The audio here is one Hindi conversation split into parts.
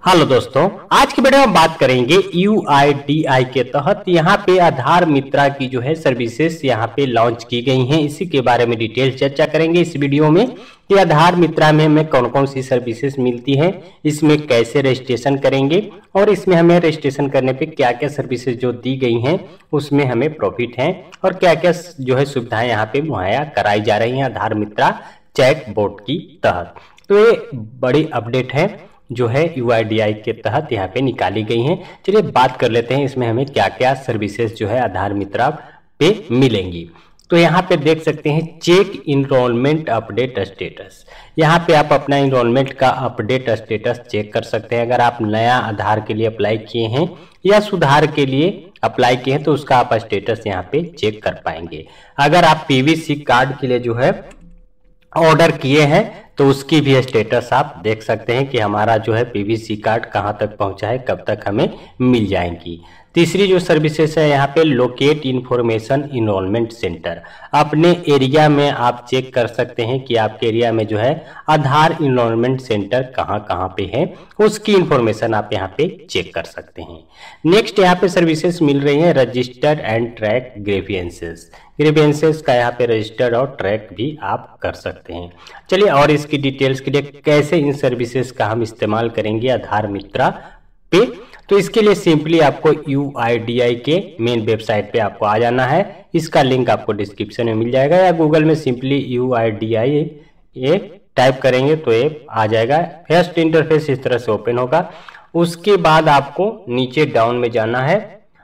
हेलो दोस्तों, आज की वीडियो में बात करेंगे UIDAI के तहत यहाँ पे आधार मित्रा की जो है सर्विसेज यहाँ पे लॉन्च की गई हैं। इसी के बारे में डिटेल चर्चा करेंगे इस वीडियो में कि आधार मित्रा में हमें कौन कौन सी सर्विसेज मिलती हैं, इसमें कैसे रजिस्ट्रेशन करेंगे और इसमें हमें रजिस्ट्रेशन करने पे क्या क्या सर्विसेज जो दी गई हैं उसमें हमें प्रॉफिट है और क्या क्या जो है सुविधाएं यहाँ पे मुहैया कराई जा रही हैं आधार मित्रा चैट बोट की तहत। तो ये बड़ी अपडेट है जो है UIDAI के तहत यहाँ पे निकाली गई हैं। चलिए बात कर लेते हैं इसमें हमें क्या क्या सर्विसेज जो है आधार मित्रा पे मिलेंगी। तो यहाँ पे देख सकते हैं चेक इनरोलमेंट अपडेट स्टेटस। यहाँ पे आप अपना इनरोलमेंट का अपडेट स्टेटस चेक कर सकते हैं। अगर आप नया आधार के लिए अप्लाई किए हैं या सुधार के लिए अप्लाई किए हैं तो उसका आप स्टेटस यहाँ पे चेक कर पाएंगे। अगर आप PVC कार्ड के लिए जो है ऑर्डर किए हैं तो उसकी भी स्टेटस आप देख सकते हैं कि हमारा जो है PVC कार्ड कहां तक पहुंचा है, कब तक हमें मिल जाएंगी। तीसरी जो सर्विसेज है यहाँ पे लोकेट इन्फॉर्मेशन इनरोलमेंट सेंटर। अपने एरिया में आप चेक कर सकते हैं कि आपके एरिया में जो है आधार इनरोलमेंट सेंटर कहाँ पे है, उसकी इंफॉर्मेशन आप यहाँ पे चेक कर सकते हैं। नेक्स्ट यहाँ पे सर्विसेज मिल रही है रजिस्टर एंड ट्रैक ग्रीवेंसेस का यहाँ पे रजिस्टर और ट्रैक भी आप कर सकते हैं। चलिए और इसकी डिटेल्स के लिए कैसे इन सर्विसेज का हम इस्तेमाल करेंगे आधार मित्रा पे, तो इसके लिए सिंपली आपको UIDAI के मेन वेबसाइट पे आपको आ जाना है। इसका लिंक आपको डिस्क्रिप्शन में मिल जाएगा या गूगल में सिंपली UIDAI ये टाइप करेंगे तो ये आ जाएगा। फर्स्ट इंटरफेस इस तरह से ओपन होगा। उसके बाद आपको नीचे डाउन में जाना है।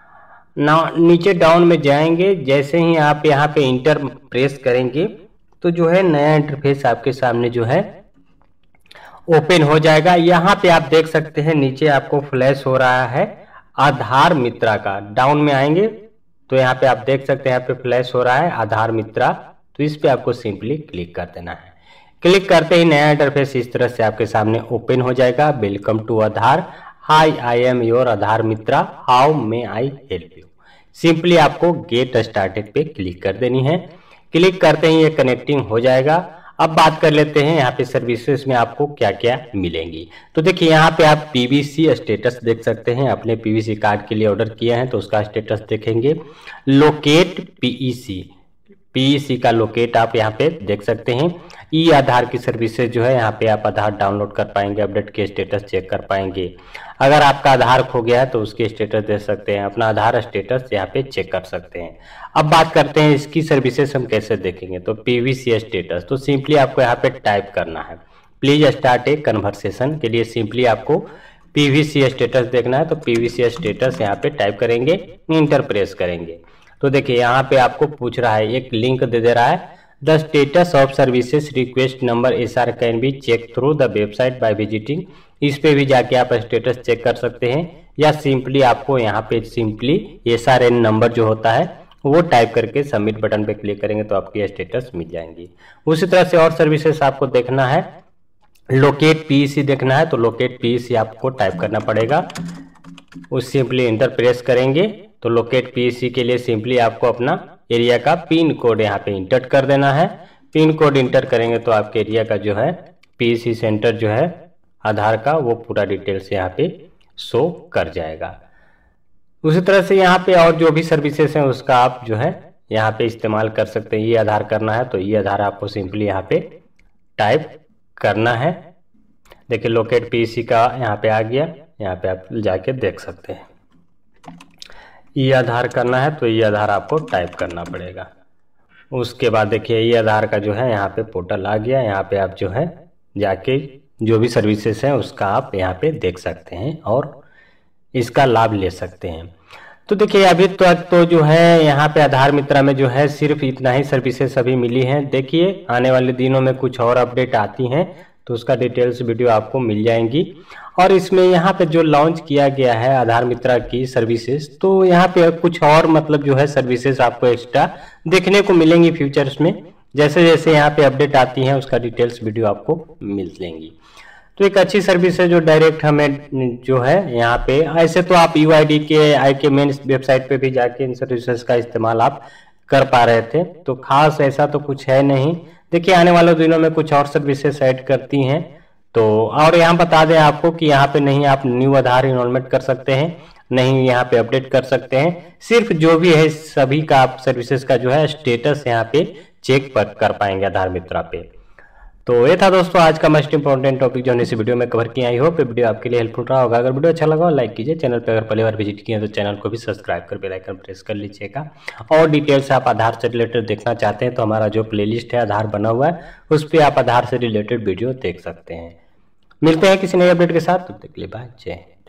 नीचे डाउन में जाएंगे, जैसे ही आप यहाँ पे इंटर प्रेस करेंगे तो जो है नया इंटरफेस आपके सामने जो है ओपन हो जाएगा। यहाँ पे आप देख सकते हैं नीचे आपको फ्लैश हो रहा है आधार मित्रा का। डाउन में आएंगे तो यहाँ पे आप देख सकते हैं यहाँ पे फ्लैश हो रहा है आधार मित्रा, तो इस पे आपको सिंपली क्लिक कर देना है। क्लिक करते ही नया इंटरफेस इस तरह से आपके सामने ओपन हो जाएगा। Welcome to Aadhaar, hi I am your Aadhaar Mitra, how may I help you. Simply आपको गेट स्टार्टेड पे क्लिक कर देनी है। क्लिक करते ही ये कनेक्टिंग हो जाएगा। अब बात कर लेते हैं यहाँ पे सर्विसेज में आपको क्या क्या मिलेंगी। तो देखिए यहाँ पे आप PVC स्टेटस देख सकते हैं। अपने PVC कार्ड के लिए ऑर्डर किया है तो उसका स्टेटस देखेंगे। लोकेट PEC का लोकेट आप यहाँ पे देख सकते हैं। आधार की सर्विसेज जो है यहाँ पे आप आधार डाउनलोड कर पाएंगे, अपडेट के स्टेटस चेक कर पाएंगे। अगर आपका आधार खो गया है तो उसके स्टेटस देख सकते हैं, अपना आधार स्टेटस यहाँ पे चेक कर सकते हैं। अब बात करते हैं इसकी सर्विसेज हम कैसे देखेंगे। तो PVC स्टेटस, तो सिंपली आपको यहाँ पे टाइप करना है प्लीज स्टार्ट ए कन्वर्सेशन के लिए सिंपली आपको PVC स्टेटस देखना है। तो PVC स्टेटस यहाँ पे टाइप करेंगे, इंटर प्रेस करेंगे तो देखिए यहाँ पे आपको पूछ रहा है, एक लिंक दे रहा है, the status of services request number SR can be check through the website by visiting. इस पे भी जाके आप स्टेटस चेक कर सकते हैं या सिंपली आपको यहाँ पे सिंपली SRN नंबर जो होता है वो टाइप करके सबमिट बटन पे क्लिक करेंगे तो आपकी स्टेटस मिल जाएंगी। उसी तरह से और सर्विसेज आपको देखना है, लोकेट PEC देखना है तो लोकेट PEC आपको टाइप करना पड़ेगा। उस सिंपली इंटर प्रेस करेंगे तो लोकेट PEC के लिए सिंपली आपको अपना एरिया का पिन कोड यहाँ पे इंटर कर देना है। पिन कोड इंटर करेंगे तो आपके एरिया का जो है PEC सेंटर जो है आधार का वो पूरा डिटेल्स यहाँ पे शो कर जाएगा। उसी तरह से यहाँ पे और जो भी सर्विसेज हैं उसका आप जो है यहाँ पे इस्तेमाल कर सकते हैं। ये आधार करना है तो ये आधार आपको सिंपली यहाँ पे टाइप करना है। देखिए लोकेट PEC का यहाँ पे आ गया, यहाँ पे आप जाके देख सकते हैं। ये आधार करना है तो ये आधार आपको टाइप करना पड़ेगा। उसके बाद देखिए ये आधार का जो है यहाँ पे पोर्टल आ गया। यहाँ पे आप जो है जाके जो भी सर्विसेज हैं उसका आप यहाँ पे देख सकते हैं और इसका लाभ ले सकते हैं। तो देखिए अभी तो जो है यहाँ पे आधार मित्रा में जो है सिर्फ इतना ही सर्विसेज अभी मिली हैं। देखिए आने वाले दिनों में कुछ और अपडेट आती हैं तो उसका डिटेल्स वीडियो आपको मिल जाएंगी। और इसमें यहाँ पे जो लॉन्च किया गया है आधार मित्रा की सर्विसेज, तो यहाँ पे कुछ और मतलब जो है सर्विसेज आपको एक्स्ट्रा देखने को मिलेंगी फ्यूचर्स में। जैसे जैसे यहाँ पे अपडेट आती हैं उसका डिटेल्स वीडियो आपको मिल जाएंगी। तो एक अच्छी सर्विस है जो डायरेक्ट हमें जो है यहाँ पे, ऐसे तो आप UIDAI के मेन वेबसाइट पे भी जाके इन सर्विसेज का इस्तेमाल आप कर पा रहे थे, तो खास ऐसा तो कुछ है नहीं। देखिए आने वाले दिनों में कुछ और सर्विसेज ऐड करती हैं तो और यहाँ बता दें आपको कि यहाँ पे नहीं आप न्यू आधार इनरोलमेंट कर सकते हैं, नहीं यहाँ पे अपडेट कर सकते हैं। सिर्फ जो भी है सभी का आप सर्विसेज का जो है स्टेटस यहाँ पे चेक कर पाएंगे आधार मित्रा पे। तो ये था दोस्तों आज का मोस्ट इंपॉर्टेंट टॉपिक जो इस वीडियो में कवर किया। आई होप वीडियो आपके लिए हेल्पफुल रहा होगा। अगर वीडियो अच्छा लगा हो लाइक कीजिए, चैनल पे अगर पहली बार विजिट किए तो चैनल को भी सब्सक्राइब कर बेल आइकन प्रेस कर लीजिएगा। और डिटेल्स आप आधार से रिलेटेड देखना चाहते हैं तो हमारा जो प्लेलिस्ट है आधार बना हुआ है उस पर आप आधार से रिलेटेड वीडियो देख सकते हैं। मिलते हैं किसी नए अपडेट के साथ, तब तक के लिए बाय, जय हिंद।